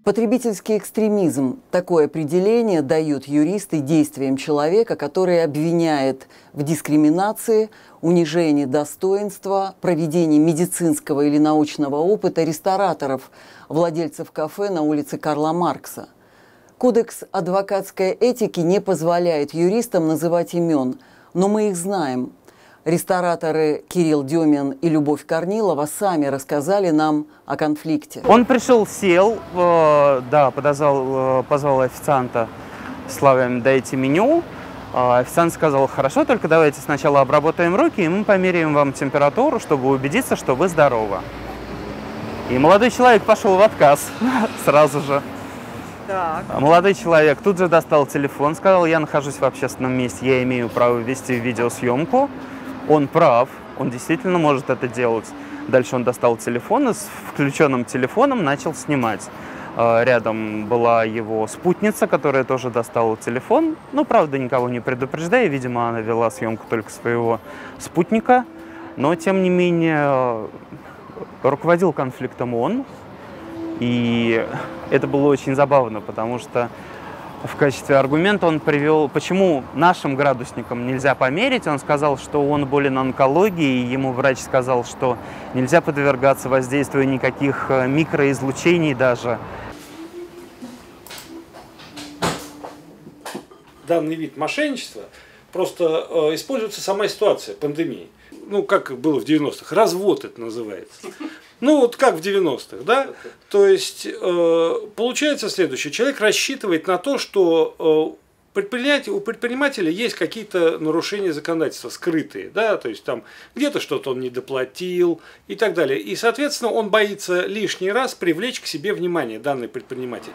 Потребительский экстремизм – такое определение дают юристы действиям человека, который обвиняет в дискриминации, унижении достоинства, проведении медицинского или научного опыта рестораторов, владельцев кафе на улице Карла Маркса. Кодекс адвокатской этики не позволяет юристам называть имен, но мы их знаем. Рестораторы Кирилл Демин и Любовь Корнилова сами рассказали нам о конфликте. Он пришел, сел, позвал официанта словами «дайте меню». Официант сказал: хорошо, только давайте сначала обработаем руки, и мы померяем вам температуру, чтобы убедиться, что вы здоровы. И молодой человек пошел в отказ сразу же. Так. Молодой человек тут же достал телефон, сказал: я нахожусь в общественном месте, я имею право вести видеосъемку. Он прав, он действительно может это делать. Дальше он достал телефон и с включенным телефоном начал снимать. Рядом была его спутница, которая тоже достала телефон. Ну, правда, никого не предупреждая, видимо, она вела съемку только своего спутника. Но, тем не менее, руководил конфликтом он. И это было очень забавно, потому что в качестве аргумента он привел, почему нашим градусникам нельзя померить. Он сказал, что он болен онкологией, и ему врач сказал, что нельзя подвергаться воздействию никаких микроизлучений даже. Данный вид мошенничества просто используется сама ситуация пандемии. Ну, как было в 90-х, развод это называется. Ну, вот как в 90-х, да? То есть, получается следующее. Человек рассчитывает на то, что у предпринимателя есть какие-то нарушения законодательства, скрытые, да? То есть, там где-то что-то он не доплатил и так далее. И, соответственно, он боится лишний раз привлечь к себе внимание, данный предприниматель.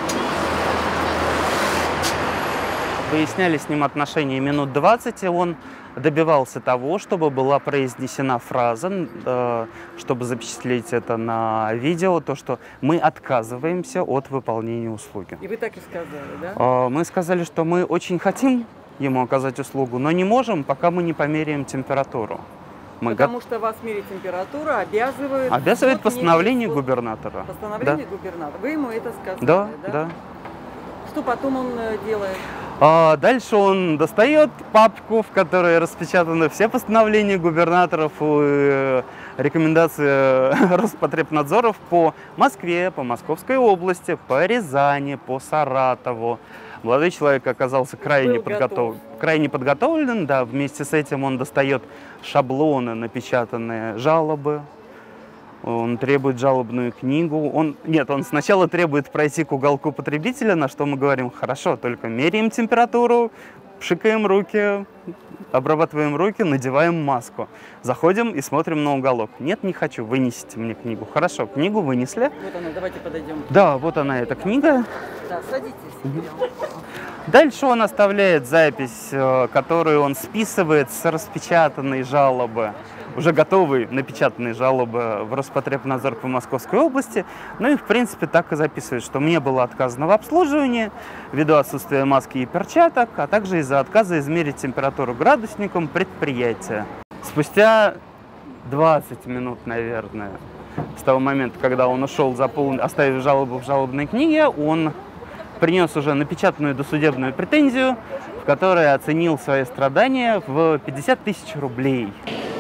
Выясняли с ним отношения минут 20, и он добивался того, чтобы была произнесена фраза, чтобы запечатлеть это на видео, то, что мы отказываемся от выполнения услуги. И вы так и сказали, да? Мы сказали, что мы очень хотим ему оказать услугу, но не можем, пока мы не померяем температуру. Потому что вас мерить температуру обязывает... Обязывает постановление губернатора. Постановление губернатора. Вы ему это сказали, да? Да, да. Что потом он делает? Дальше он достает папку, в которой распечатаны все постановления губернаторов и рекомендации Роспотребнадзоров по Москве, по Московской области, по Рязани, по Саратову. Молодой человек оказался крайне подготовлен. Да, вместе с этим он достает шаблоны, напечатанные жалобы. Он требует жалобную книгу. Он сначала требует пройти к уголку потребителя, на что мы говорим: хорошо, только меряем температуру, пшикаем руки, обрабатываем руки, надеваем маску. Заходим и смотрим на уголок. Нет, не хочу, вынесите мне книгу. Хорошо, книгу вынесли. Вот она, давайте подойдем. Да, вот она, эта книга. Да, садитесь. Дальше он оставляет запись, которую он списывает с распечатанной жалобы, уже готовые напечатанные жалобы в Роспотребнадзор по Московской области. Ну и, в принципе, так и записывает, что мне было отказано в обслуживании ввиду отсутствия маски и перчаток, а также из-за отказа измерить температуру градусником предприятия. Спустя 20 минут, наверное, с того момента, когда он ушел, оставив жалобу в жалобной книге, он принес уже напечатанную досудебную претензию, в которой оценил свои страдания в 50 000 рублей.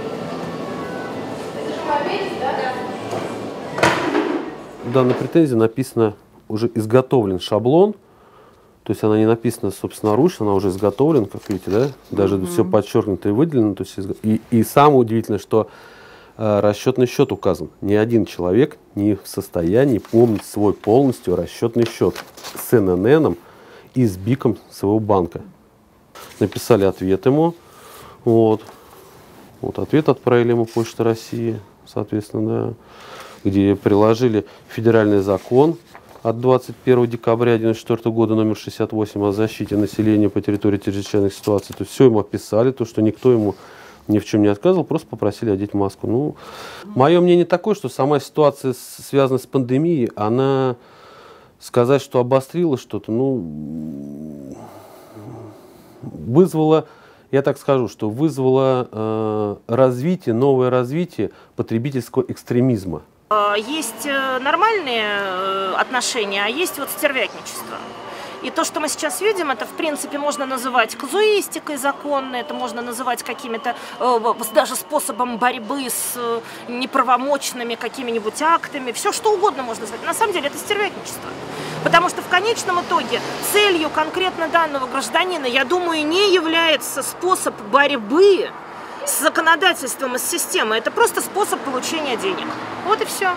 В данной претензии написано, уже изготовлен шаблон, то есть она не написана собственноручно, она уже изготовлена, как видите, да, даже все подчеркнуто и выделено. То есть, и самое удивительное, что расчетный счет указан. Ни один человек не в состоянии помнить свой полностью расчетный счет с НННом и с БИКом своего банка. Написали ответ ему, вот ответ отправили ему Почта России, соответственно, да, где приложили федеральный закон от 21 декабря 1994 года номер 68 о защите населения по территории чрезвычайных ситуаций. То есть все ему описали, то, что никто ему ни в чем не отказывал, просто попросили одеть маску. Ну, мое мнение такое, что сама ситуация, связанная с пандемией, она, сказать, что обострила что-то, ну, вызвала, я так скажу, что вызвала развитие, новое развитие потребительского экстремизма. Есть нормальные отношения, а есть вот стервятничество. И то, что мы сейчас видим, это, в принципе, можно называть казуистикой законной, это можно называть какими-то даже способом борьбы с неправомочными какими-нибудь актами. Все что угодно можно назвать. На самом деле это стервятничество. Потому что в конечном итоге целью конкретно данного гражданина, я думаю, не является способ борьбы с законодательством и с системой. Это просто способ получения денег. Вот и все.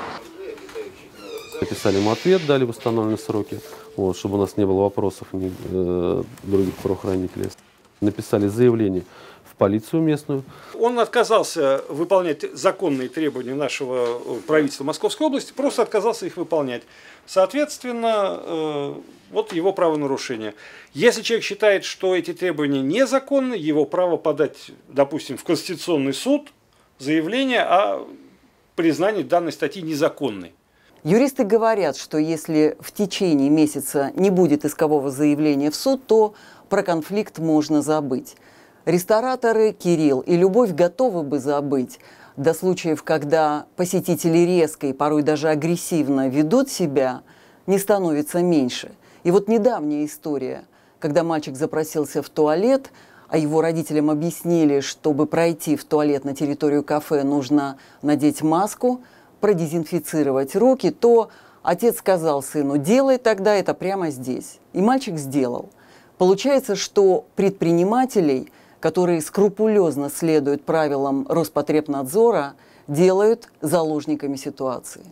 Написали ему ответ, дали в установленные сроки, вот, чтобы у нас не было вопросов других правоохранителей. Написали заявление в полицию местную. Он отказался выполнять законные требования нашего правительства Московской области, просто отказался их выполнять. Соответственно, вот его правонарушение. Если человек считает, что эти требования незаконны, его право подать, допустим, в Конституционный суд заявление о признании данной статьи незаконной. Юристы говорят, что если в течение месяца не будет искового заявления в суд, то про конфликт можно забыть. Рестораторы Кирилл и Любовь готовы бы забыть до случаев, когда посетители резко и порой даже агрессивно ведут себя, не становится меньше. И вот недавняя история, когда мальчик запросился в туалет, а его родителям объяснили, чтобы пройти в туалет на территорию кафе, нужно надеть маску, продезинфицировать руки, то отец сказал сыну: делай тогда это прямо здесь. И мальчик сделал. Получается, что предпринимателей, которые скрупулезно следуют правилам Роспотребнадзора, делают заложниками ситуации.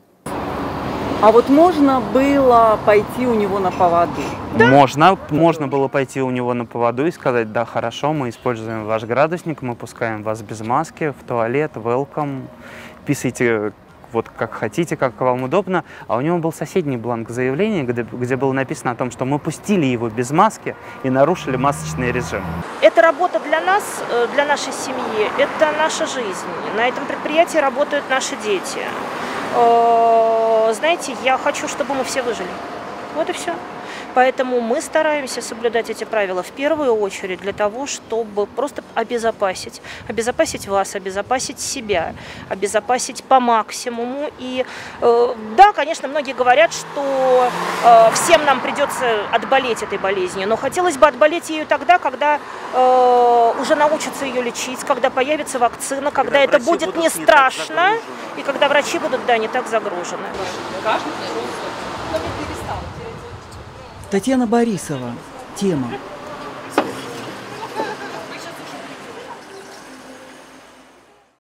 А вот можно было пойти у него на поводу? Да? Можно было пойти у него на поводу и сказать: да, хорошо, мы используем ваш градусник, мы пускаем вас без маски в туалет, welcome, писайте вот как хотите, как вам удобно. А у него был соседний бланк заявления, где было написано о том, что мы пустили его без маски и нарушили масочный режим. Это работа для нас, для нашей семьи, это наша жизнь. На этом предприятии работают наши дети. Знаете, я хочу, чтобы мы все выжили. Вот и все. Поэтому мы стараемся соблюдать эти правила в первую очередь для того, чтобы просто обезопасить вас, обезопасить себя, обезопасить по максимуму. И да, конечно, многие говорят, что всем нам придется отболеть этой болезнью, но хотелось бы отболеть ею тогда, когда уже научатся ее лечить, когда появится вакцина, когда это будет не страшно, и когда врачи будут, да, не так загружены. Татьяна Борисова. Тема.